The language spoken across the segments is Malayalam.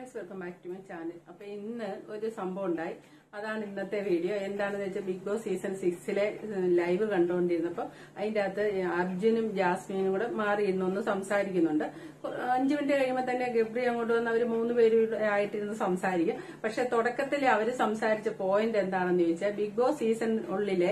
Guys, welcome back to my channel. അപ്പൊ ഇന്ന് ഒരു സംഭവം ഉണ്ടായി. അതാണ് ഇന്നത്തെ വീഡിയോ. എന്താണെന്ന് വെച്ചാൽ ബിഗ് ബോസ് സീസൺ 6 ലൈവ് കണ്ടുകൊണ്ടിരുന്നപ്പോ അതിന്റെ അകത്ത് അർജുനും ജാസ്മിനും കൂടെ മാറിയിരുന്നൊന്ന് സംസാരിക്കുന്നുണ്ട്. 5 മിനിറ്റ് കഴിയുമ്പോൾ തന്നെ ഗബ്രി അങ്ങോട്ട് വന്ന് അവര് 3 പേര് ആയിട്ടിരുന്ന് സംസാരിക്കും. പക്ഷെ തുടക്കത്തിൽ അവര് സംസാരിച്ച പോയിന്റ് എന്താണെന്ന് ചോദിച്ചാൽ, ബിഗ് ബോസ് സീസൺ ഉള്ളിലെ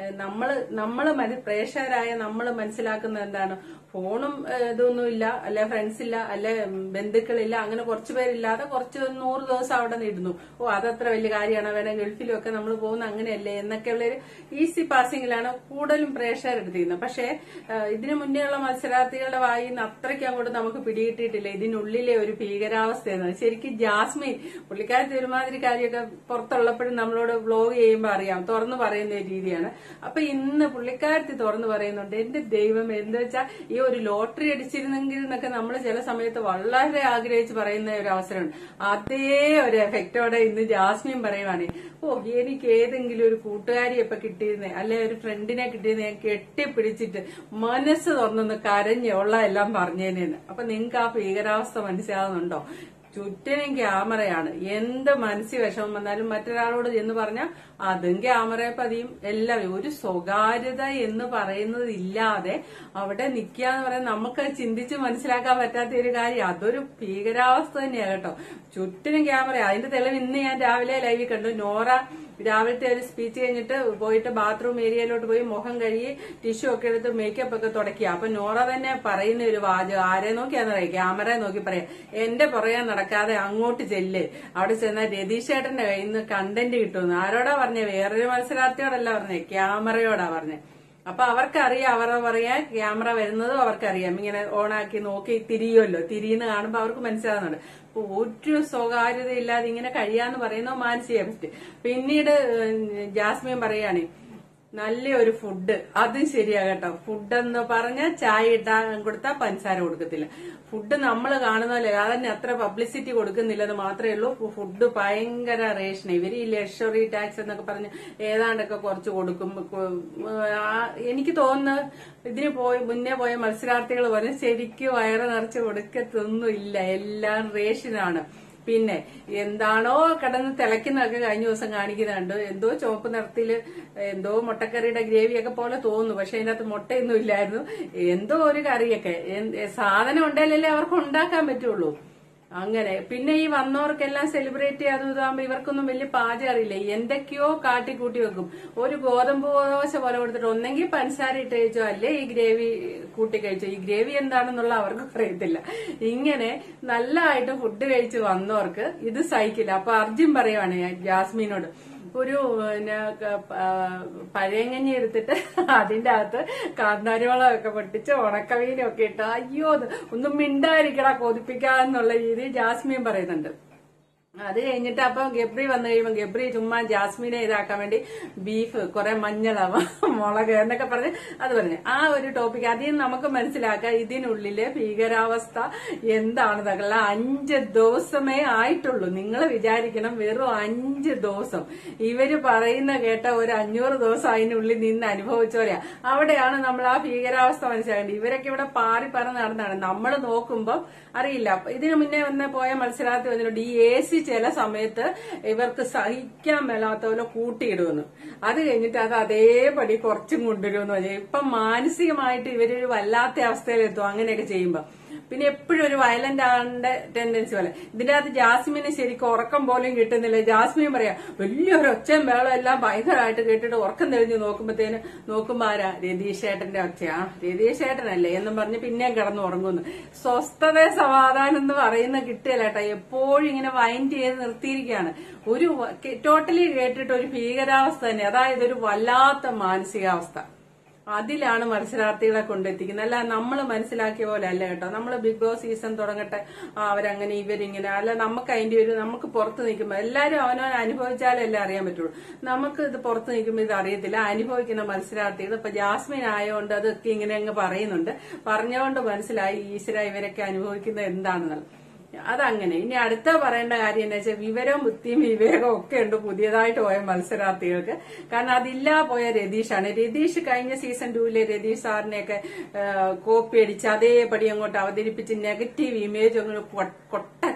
നമ്മള് പ്രേക്ഷകരായ നമ്മള് മനസ്സിലാക്കുന്ന എന്താണ്, ഫോണും ഇതൊന്നുമില്ല, അല്ലെ ഫ്രണ്ട്സ് ഇല്ല, അല്ലെ ബന്ധുക്കളില്ല, അങ്ങനെ കുറച്ചു പേരില്ലാതെ കുറച്ച് 100 ദിവസം അവിടെ നിന്നു. അതത്ര വലിയ കാര്യമാണ്, വേണേ ഗൾഫിലും ഒക്കെ നമ്മൾ പോകുന്ന അങ്ങനെയല്ലേ എന്നൊക്കെയുള്ളൊരു ഈസി പാസിംഗിലാണ് കൂടുതലും പ്രേക്ഷകർ എടുത്തിരുന്നത്. പക്ഷെ ഇതിനു മുന്നേയുള്ള മത്സരാർത്ഥികളുടെ വായിൽ നിന്ന് അത്രയ്ക്ക് അങ്ങോട്ട് നമുക്ക് പിടികിട്ടിയിട്ടില്ല ഇതിനുള്ളിലെ ഒരു ഭീകരാവസ്ഥയെന്ന്. ശരിക്കും ജാസ്മിൻ പുള്ളിക്കാരത്തി ഒരുമാതിരി കാര്യമൊക്കെ പുറത്തുള്ളപ്പോഴും നമ്മളോട് വ്ലോഗ് ചെയ്യുമ്പോൾ അറിയാം, തുറന്നു പറയുന്ന ഒരു രീതിയാണ്. അപ്പൊ ഇന്ന് പുള്ളിക്കാരത്തി തുറന്നു പറയുന്നുണ്ട്. എന്റെ ദൈവം, എന്താ വെച്ചാൽ ഈ ഒരു ലോട്ടറി അടിച്ചിരുന്നെങ്കിൽ എന്നൊക്കെ നമ്മൾ ചില സമയത്ത് വളരെ ആഗ്രഹിച്ച് പറയുന്ന ഒരു അവസരമുണ്ട്. അതേ ഒരു എഫക്റ്റോടെ ഇന്ന് ജാസ്മിൻ പറയുവാണ്, എനിക്ക് ഏതെങ്കിലും ഒരു കൂട്ടുകാരിയെ ഇപ്പൊ കിട്ടിയിരുന്നേ, അല്ലെ ഒരു ഫ്രണ്ടിനെ കിട്ടിയിരുന്നേ, കെട്ടിപ്പിടിച്ചിട്ട് മനസ്സ് തുറന്നൊന്ന് കരഞ്ഞ് ഉള്ളതെല്ലാം പറഞ്ഞേനെന്ന്. അപ്പൊ നിങ്ങൾക്ക് ആ ഭീകരാവസ്ഥ മനസ്സിലാവുന്നുണ്ടോ? ചുറ്റിനും ക്യാമറയാണ്. എന്ത് മനസ്സിൽ വിഷമം വന്നാലും മറ്റൊരാളോട് എന്ന് പറഞ്ഞാൽ അതും ക്യാമറയെ പതിയും. എല്ലാവരും ഒരു സ്വകാര്യത എന്ന് പറയുന്നത് ഇല്ലാതെ അവിടെ നിൽക്കുക എന്ന് പറയുന്നത് നമുക്ക് ചിന്തിച്ച് മനസ്സിലാക്കാൻ പറ്റാത്ത ഒരു കാര്യം. അതൊരു ഭീകരാവസ്ഥ തന്നെയാണ് കേട്ടോ. ചുറ്റിനും ക്യാമറ. അതിന്റെ തെളിവ് ഇന്ന് ഞാൻ രാവിലെ ലൈവിൽ കണ്ടു. നോറ രാവിലത്തെ ഒരു സ്പീച്ച് കഴിഞ്ഞിട്ട് പോയിട്ട് ബാത്റൂം ഏരിയയിലോട്ട് പോയി മുഖം കഴുകി ടിഷ്യൂ ഒക്കെ എടുത്ത് മേക്കപ്പ് ഒക്കെ തുടക്കുക. അപ്പൊ നോറ തന്നെ പറയുന്ന ഒരു വാചകം, ആരെ നോക്കിയാന്ന് പറയാം, ക്യാമറയെ നോക്കി പറയാം, എന്റെ പുറകെ നടക്കാതെ അങ്ങോട്ട് ചെല്ല്, അവിടെ ചെന്നാൽ രതീഷ് ചേട്ടന്റെ കയ്യിൽ നിന്ന് കണ്ടന്റ് കിട്ടുമെന്ന്. ആരോടാ പറഞ്ഞേ? വേറൊരു മത്സരാർത്ഥിയോടല്ല പറഞ്ഞേ, ക്യാമറയോടാ പറഞ്ഞേ. അപ്പൊ അവർക്കറിയാം, അവരുടെ പറയാ ക്യാമറ വരുന്നതും അവർക്കറിയാം. ഇങ്ങനെ ഓണാക്കി നോക്കി തിരിയുമല്ലോ, തിരിയുന്ന കാണുമ്പോ അവർക്ക് മനസ്സിലാകുന്നുണ്ട്. അപ്പൊ ഒരു സ്വകാര്യത ഇല്ലാതെ ഇങ്ങനെ കഴിയാന്ന് പറയുന്നത് മാനസിക പറ്റി. പിന്നീട് ജാസ്മിൻ പറയാണ്, നല്ലൊരു ഫുഡ്, അതും ശരിയാ കേട്ടോ. ഫുഡ് എന്ന് പറഞ്ഞാൽ ചായ ഇട്ടാൻ കൊടുത്താൽ പഞ്ചസാര കൊടുക്കത്തില്ല. ഫുഡ് നമ്മൾ കാണുന്നല്ലേ, അതന്നെ അത്ര പബ്ലിസിറ്റി കൊടുക്കുന്നില്ലെന്ന് മാത്രമേ ഉള്ളൂ. ഫുഡ് ഭയങ്കര റേഷൻ. ഇവര് ഈ ലക്ഷറി ടാക്സ് എന്നൊക്കെ പറഞ്ഞ് ഏതാണ്ടൊക്കെ കുറച്ച് കൊടുക്കും. എനിക്ക് തോന്നുന്നു ഇതിന് മുന്നേ പോയ മത്സരാർത്ഥികൾ പറഞ്ഞ് ശരിക്കും വയറ് നിറച്ച് കൊടുക്കത്തൊന്നുമില്ല, എല്ലാം റേഷനാണ്. പിന്നെ എന്താണോ കിടന്ന് തിളയ്ക്കുന്നതൊക്കെ കഴിഞ്ഞ ദിവസം കാണിക്കുന്നുണ്ട്. എന്തോ ചുവപ്പ് നിറത്തില് എന്തോ മുട്ടക്കറിയുടെ ഗ്രേവിയൊക്കെ പോലെ തോന്നുന്നു. പക്ഷെ അതിനകത്ത് മുട്ടയൊന്നും ഇല്ലായിരുന്നു. എന്തോ ഒരു കറിയൊക്കെ. സാധനം ഉണ്ടായാലല്ലേ അവർക്ക് ഉണ്ടാക്കാൻ പറ്റുള്ളൂ. അങ്ങനെ പിന്നെ ഈ വന്നവർക്കെല്ലാം സെലിബ്രേറ്റ് ചെയ്യാതെ ഇതാകുമ്പോ ഇവർക്കൊന്നും വലിയ പാചകം അറിയില്ല. എന്തൊക്കെയോ കാട്ടിക്കൂട്ടി വെക്കും. ഒരു ഗോതമ്പ് ദോശ പോലെ കൊടുത്തിട്ട് ഒന്നെങ്കിൽ പഞ്ചസാര ഇട്ട് കഴിച്ചോ, അല്ലേ ഈ ഗ്രേവി കൂട്ടി കഴിച്ചോ. ഈ ഗ്രേവി എന്താണെന്നുള്ള അവർക്ക് അറിയത്തില്ല. ഇങ്ങനെ നല്ലതായിട്ട് ഫുഡ് കഴിച്ച് വന്നവർക്ക് ഇത് സഹിക്കില്ല. അപ്പൊ അർജുൻ പറയുവാണ് ജാസ്മിനോട്, ഒരു പഴയങ്ങഞ്ഞി എടുത്തിട്ട് അതിന്റെ അകത്ത് കാന്താരിവളമൊക്കെ പൊട്ടിച്ച് ഉണക്കമീനൊക്കെ ഇട്ട് അയ്യോ ഒന്നും മിണ്ടായിരിക്കടാ കൊതിപ്പിക്കാന്നുള്ള രീതിയിൽ ജാസ്മിൻ പറയുന്നുണ്ട്. അത് കഴിഞ്ഞിട്ട് അപ്പൊ ഗബ്രി വന്നു കഴിയുമ്പോൾ ഗബ്രി ചുമ്മാ ജാസ്മിനെ ഇതാക്കാൻ വേണ്ടി ബീഫ്, കുറെ മഞ്ഞളാവും, മുളക് എന്നൊക്കെ പറഞ്ഞ് അത് പറഞ്ഞു. ആ ഒരു ടോപ്പിക് അതിൽ നമുക്ക് മനസ്സിലാക്കാം ഇതിനുള്ളിലെ ഭീകരാവസ്ഥ എന്താണെന്നല്ല. 5 ദിവസമേ ആയിട്ടുള്ളൂ. നിങ്ങൾ വിചാരിക്കണം, വെറും 5 ദിവസം ഇവര് പറയുന്ന കേട്ട ഒരു 500 ദിവസം അതിനുള്ളിൽ നിന്ന് അനുഭവിച്ചോരാ. അവിടെയാണ് നമ്മൾ ആ ഭീകരാവസ്ഥ മനസ്സിലാക്കേണ്ടത്. ഇവരൊക്കെ ഇവിടെ പാറി പറന്ന് നടന്നാണ്. നമ്മൾ നോക്കുമ്പോൾ അറിയില്ല. ഇതിനു മുന്നേ പോയ മത്സരാർത്ഥി വന്നിട്ടുണ്ട്, ഈ AC ചില സമയത്ത് ഇവർക്ക് സഹിക്കാൻ മേലാത്ത പോലെ കൂട്ടിയിടുമെന്ന്. അത് കഴിഞ്ഞിട്ട് അത് അതേപടി കുറച്ചും കൊണ്ടുവരുമെന്ന് പറഞ്ഞാൽ ഇപ്പൊ മാനസികമായിട്ട് ഇവരൊരു വല്ലാത്ത അവസ്ഥയിലെത്തും അങ്ങനെയൊക്കെ ചെയ്യുമ്പോ. പിന്നെ എപ്പോഴും ഒരു വയലന്റ് ആകേണ്ട ടെൻഡൻസി പോലെ. ഇതിന്റെ അകത്ത് ജാസ്മിന് ശരിക്കും ഉറക്കം പോലും കിട്ടുന്നില്ല. ജാസ്മിൻ പറയാ, വലിയൊരു ഒച്ചയും വേളം എല്ലാം ഭയങ്കരമായിട്ട് കേട്ടിട്ട് ഉറക്കം തെളിഞ്ഞ് നോക്കുമ്പോ ആരാ? രതീഷ് ചേട്ടന്റെ ഒച്ചയാ. രതീഷ് ചേട്ടനല്ലേ എന്നും പറഞ്ഞ് പിന്നെയും കിടന്ന് ഉറങ്ങുന്നു. സ്വസ്ഥത സമാധാനം എന്ന് പറയുന്ന കിട്ടിയല്ല കേട്ടോ. എപ്പോഴും ഇങ്ങനെ വൈൻഡ് ചെയ്ത് നിർത്തിയിരിക്കുകയാണ്. ഒരു ടോട്ടലി കേട്ടിട്ട് ഒരു ഭീകരാവസ്ഥ തന്നെ. അതായത് ഒരു വല്ലാത്ത മാനസികാവസ്ഥ. അതിലാണ് മത്സരാർത്ഥികളെ കൊണ്ടെത്തിക്കുന്നത്. അല്ല നമ്മൾ മനസ്സിലാക്കിയ പോലെ അല്ല കേട്ടോ. നമ്മൾ ബിഗ് ബോസ് സീസൺ തുടങ്ങട്ടെ, അവരങ്ങനെ ഇവരിങ്ങനെ, അല്ല നമുക്ക് അതിന്റെ നമുക്ക് പുറത്ത് നിൽക്കുമ്പോൾ എല്ലാരും അവനവൻ അനുഭവിച്ചാലല്ലേ അറിയാൻ പറ്റുള്ളൂ. നമുക്ക് ഇത് പുറത്ത് നിൽക്കുമ്പോൾ ഇത് അറിയത്തില്ല. അനുഭവിക്കുന്ന മത്സരാർത്ഥികൾ ഇപ്പൊ ജാസ്മിൻ ആയതുകൊണ്ട് അതൊക്കെ ഇങ്ങനെ അങ്ങ് പറയുന്നുണ്ട്. പറഞ്ഞുകൊണ്ട് മനസ്സിലായി ഈശ്വര ഇവരൊക്കെ അനുഭവിക്കുന്നത് എന്താണെന്നുള്ളത്. അതങ്ങനെ. ഇനി അടുത്ത പറയേണ്ട കാര്യം എന്താ വെച്ചാൽ, വിവരവും ബുദ്ധിയും വിവേകവും ഒക്കെ ഉണ്ട് പുതിയതായിട്ട് പോയ മത്സരാർത്ഥികൾക്ക്. കാരണം അതില്ലാ പോയ രതീഷാണ്. രതീഷ് കഴിഞ്ഞ സീസൺ 2 രതീഷ് സാറിനെയൊക്കെ കോപ്പി അടിച്ച് അതേപടി അങ്ങോട്ട് അവതരിപ്പിച്ച് നെഗറ്റീവ് ഇമേജ് കൊട്ട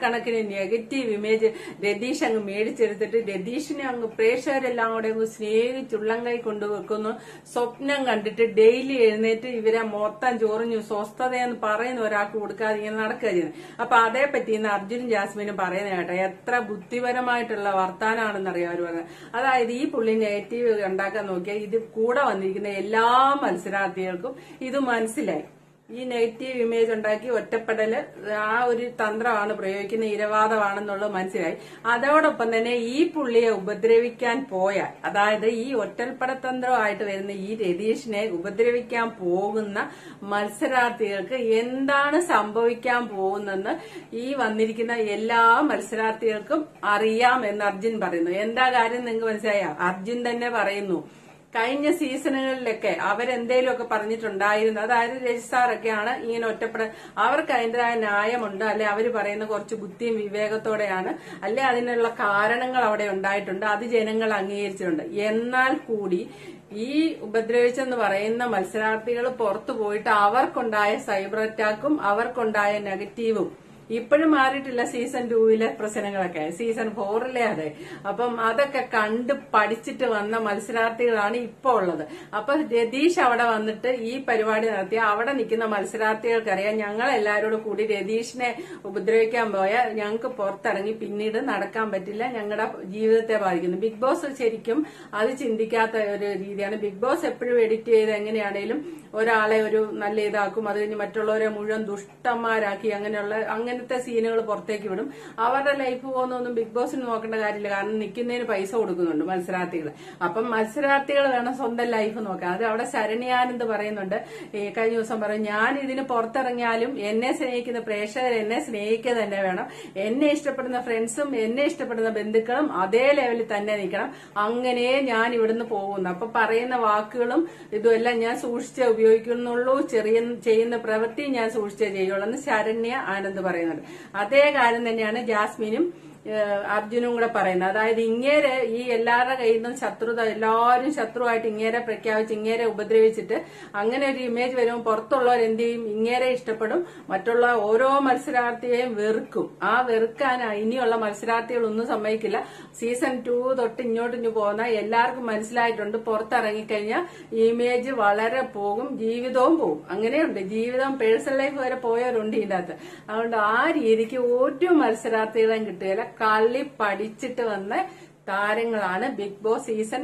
ആയിരക്കണക്കിന് നെഗറ്റീവ് ഇമേജ് രതീഷ് അങ്ങ് മേടിച്ചെടുത്തിട്ട് രതീഷിനെ അങ്ങ് പ്രേക്ഷകരെല്ലാം കൂടെ അങ്ങ് സ്നേഹിച്ചുള്ളം കൈ കൊണ്ടുവെക്കുന്നു. സ്വപ്നം കണ്ടിട്ട് ഡെയിലി എഴുന്നേറ്റ് ഇവരെ മൊത്തം ചൊറിഞ്ഞു സ്വസ്ഥതയെന്ന് പറയുന്ന ഒരാൾക്ക് കൊടുക്കാതെ ഇങ്ങനെ നടക്കുക ചെയ്യുന്നത്. അപ്പൊ അതേപറ്റി ഇന്ന് അർജുനും ജാസ്മിനും പറയുന്ന കേട്ടോ, എത്ര ബുദ്ധിപരമായിട്ടുള്ള വർത്താനാണെന്നറിയാം അവർ പറഞ്ഞത്. അതായത് ഈ പുള്ളി നെഗറ്റീവ് ഉണ്ടാക്കാൻ നോക്കിയാൽ ഇത് കൂടെ വന്നിരിക്കുന്ന എല്ലാ മത്സരാർത്ഥികൾക്കും ഇത് മനസ്സിലായി. ഈ നെഗറ്റീവ് ഇമേജ് ഉണ്ടാക്കി ഒറ്റപ്പെടല് ആ ഒരു തന്ത്രമാണ് പ്രയോഗിക്കുന്ന, ഇരവാദമാണെന്നുള്ളത് മനസ്സിലായി. അതോടൊപ്പം തന്നെ ഈ പുള്ളിയെ ഉപദ്രവിക്കാൻ പോയാൽ, അതായത് ഈ ഒറ്റൽപ്പടതന്ത്രമായിട്ട് വരുന്ന ഈ രതീഷിനെ ഉപദ്രവിക്കാൻ പോകുന്ന മത്സരാർത്ഥികൾക്ക് എന്താണ് സംഭവിക്കാൻ പോകുന്നെന്ന് ഈ വന്നിരിക്കുന്ന എല്ലാ മത്സരാർത്ഥികൾക്കും അറിയാം എന്ന് അർജുൻ പറയുന്നു. എന്താ കാര്യം നിങ്ങൾക്ക് മനസ്സിലായ? അർജുൻ തന്നെ പറയുന്നു, കഴിഞ്ഞ സീസണുകളിലൊക്കെ അവരെന്തേലുമൊക്കെ പറഞ്ഞിട്ടുണ്ടായിരുന്നു. അതായത് രജിസാറൊക്കെയാണ് ഇങ്ങനെ അവർക്ക് അതിൻ്റെതായ ന്യായമുണ്ട്, അല്ലെ അവർ പറയുന്ന കുറച്ച് ബുദ്ധിയും വിവേകത്തോടെയാണ്, അല്ലെ അതിനുള്ള കാരണങ്ങൾ അവിടെ ഉണ്ടായിട്ടുണ്ട്, അത് ജനങ്ങൾ അംഗീകരിച്ചിട്ടുണ്ട്. എന്നാൽ കൂടി ഈ ഉപദ്രവിച്ചെന്ന് പറയുന്ന മത്സരാർത്ഥികൾ പുറത്തു പോയിട്ട് അവർക്കുണ്ടായ സൈബർ അറ്റാക്കും അവർക്കുണ്ടായ നെഗറ്റീവും ഇപ്പോഴും മാറിയിട്ടില്ല. സീസൺ 2 പ്രശ്നങ്ങളൊക്കെ സീസൺ 4 അതെ. അപ്പം അതൊക്കെ കണ്ട് പഠിച്ചിട്ട് വന്ന മത്സരാർത്ഥികളാണ് ഇപ്പൊ ഉള്ളത്. അപ്പൊ രതീഷ് അവിടെ വന്നിട്ട് ഈ പരിപാടി നടത്തിയ അവിടെ നിൽക്കുന്ന മത്സരാർത്ഥികൾക്കറിയാം, ഞങ്ങൾ എല്ലാവരോടും കൂടി രതീഷിനെ ഉപദ്രവിക്കാൻ പോയാൽ ഞങ്ങൾക്ക് പുറത്തിറങ്ങി പിന്നീട് നടക്കാൻ പറ്റില്ല, ഞങ്ങളുടെ ജീവിതത്തെ ബാധിക്കുന്നു. ബിഗ് ബോസ് ശരിക്കും അത് ചിന്തിക്കാത്ത ഒരു രീതിയാണ്. ബിഗ് ബോസ് എപ്പോഴും എഡിറ്റ് ചെയ്ത് എങ്ങനെയാണേലും ഒരാളെ ഒരു നല്ല ഇതാക്കും, അത് കഴിഞ്ഞ് മറ്റുള്ളവരെ മുഴുവൻ ദുഷ്ടന്മാരാക്കി അങ്ങനത്തെ സീനുകൾ പുറത്തേക്ക് വിടും. അവരുടെ ലൈഫ് പോകുന്നൊന്നും ബിഗ് ബോസിന് നോക്കേണ്ട കാര്യമില്ല, കാരണം നിൽക്കുന്നതിന് പൈസ കൊടുക്കുന്നുണ്ട് മത്സരാർത്ഥികൾ. അപ്പം മത്സരാർത്ഥികൾ വേണം സ്വന്തം ലൈഫ് നോക്കാൻ. അത് അവിടെ ശരണ്യാനന്ദ് പറയുന്നുണ്ട്, കഴിഞ്ഞ ദിവസം പറയും, ഞാൻ ഇതിന് പുറത്തിറങ്ങിയാലും എന്നെ സ്നേഹിക്കുന്ന പ്രേക്ഷകർ എന്നെ സ്നേഹിക്കുക തന്നെ വേണം, എന്നെ ഇഷ്ടപ്പെടുന്ന ഫ്രണ്ട്സും എന്നെ ഇഷ്ടപ്പെടുന്ന ബന്ധുക്കളും അതേ ലെവലിൽ തന്നെ നിൽക്കണം, അങ്ങനെ ഞാൻ ഇവിടുന്ന് പോകുന്നു. അപ്പൊ പറയുന്ന വാക്കുകളും ഇതുമെല്ലാം ഞാൻ സൂക്ഷിച്ചേ ഉപയോഗിക്കുന്നുള്ളൂ, ചെയ്യുന്ന പ്രവൃത്തി ഞാൻ സൂക്ഷിച്ചേ ചെയ്യുള്ളൂ എന്ന് ശരണ്യ ആനന്ദ് പറയുന്നുണ്ട്. അതേ കാര്യം തന്നെയാണ് ജാസ്മിനും അർജുനും കൂടെ പറയുന്നത്. അതായത് ഇങ്ങേരെ ഈ എല്ലാവരുടെ കയ്യിൽ നിന്നും ശത്രുത, എല്ലാവരും ശത്രുവായിട്ട് ഇങ്ങേരെ പ്രഖ്യാപിച്ച് ഇങ്ങേരെ ഉപദ്രവിച്ചിട്ട് അങ്ങനെ ഒരു ഇമേജ് വരുമ്പോൾ പുറത്തുള്ളവർ എന്ത് ചെയ്യും? ഇങ്ങേരെ ഇഷ്ടപ്പെടും, മറ്റുള്ള ഓരോ മത്സരാർത്ഥിയെയും വെറുക്കും. ആ വെറുക്കാൻ ഇനിയുള്ള മത്സരാർത്ഥികളൊന്നും സമ്മതിക്കില്ല. സീസൺ 2 തൊട്ട് ഇങ്ങോട്ട് പോകുന്ന എല്ലാവർക്കും മനസ്സിലായിട്ടുണ്ട്, പുറത്തിറങ്ങിക്കഴിഞ്ഞാൽ ഇമേജ് വളരെ പോകും, ജീവിതവും പോകും. അങ്ങനെയുണ്ട്, ജീവിതം പേഴ്സണൽ ലൈഫ് വരെ പോയവരുണ്ട് ഇതിന്റെ അകത്ത്. അതുകൊണ്ട് ആ രീതിക്ക് ഒരു മത്സരാർത്ഥികളെയും കിട്ടുകയില്ല. കളി പഠിച്ചിട്ട് വന്ന താരങ്ങളാണ് ബിഗ് ബോസ് സീസൺ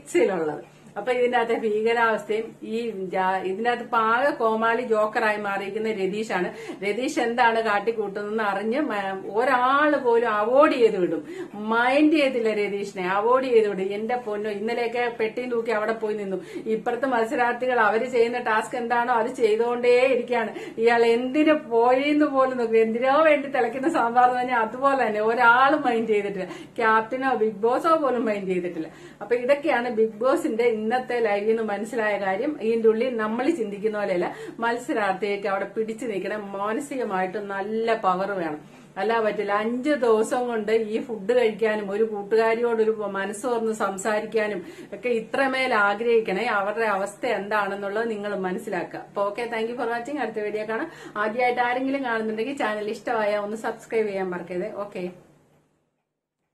6 അപ്പൊ ഇതിന്റെ അകത്തെ ഭീകരാവസ്ഥയും ഇതിന്റെ അകത്ത് പാക കോമാളി ജോക്കറായി മാറിയിരിക്കുന്ന രതീഷാണ്. രതീഷ് എന്താണ് കാട്ടിക്കൂട്ടുന്നതെന്ന് അറിഞ്ഞ് ഒരാള് പോലും അവോയ്ഡ് ചെയ്ത് വിടും. മൈൻഡ് ചെയ്തില്ല രതീഷിനെ, അവോയ്ഡ് ചെയ്ത് വിടും. എന്റെ പൊന്നോ, ഇന്നലെയൊക്കെ പെട്ടിയും തൂക്കി അവിടെ പോയി നിന്നു. ഇപ്പുറത്തെ മത്സരാർത്ഥികൾ അവര് ചെയ്യുന്ന ടാസ്ക് എന്താണോ അത് ചെയ്തുകൊണ്ടേ ഇരിക്കുകയാണ്. ഇയാൾ എന്തിനു പോയിന്ന് പോലും നോക്കും, എന്തിനോ വേണ്ടി തിളയ്ക്കുന്ന സാമ്പാർ തന്നെ അതുപോലെ തന്നെ ഒരാളും മൈൻഡ് ചെയ്തിട്ടില്ല. ക്യാപ്റ്റനോ ബിഗ് ബോസോ പോലും മൈൻഡ് ചെയ്തിട്ടില്ല. അപ്പൊ ഇതൊക്കെയാണ് ബിഗ് ബോസിന്റെ ഇന്നത്തെ ലൈവിൽ നിന്ന് മനസ്സിലായ കാര്യം. ഇതിന്റെ ഉള്ളിൽ നമ്മൾ ചിന്തിക്കുന്ന പോലെയല്ല, മത്സരാർത്ഥിയൊക്കെ അവിടെ പിടിച്ചു നിൽക്കണം. മാനസികമായിട്ട് നല്ല പവർ വേണം, അല്ല പറ്റില്ല. 5 ദിവസം കൊണ്ട് ഈ ഫുഡ് കഴിക്കാനും ഒരു കൂട്ടുകാരിയോടൊരു മനസ്സ് തുറന്ന് സംസാരിക്കാനും ഒക്കെ ഇത്രമേൽ ആഗ്രഹിക്കണേ. അവരുടെ അവസ്ഥ എന്താണെന്നുള്ളത് നിങ്ങൾ മനസ്സിലാക്കുക. അപ്പൊ okay, thank you for watching. അടുത്ത വീഡിയോ കാണാം. ആദ്യമായിട്ട് ആരെങ്കിലും കാണുന്നുണ്ടെങ്കിൽ ചാനൽ ഇഷ്ടമായ ഒന്ന് സബ്സ്ക്രൈബ് ചെയ്യാൻ മറക്കരുത്. ഓക്കെ.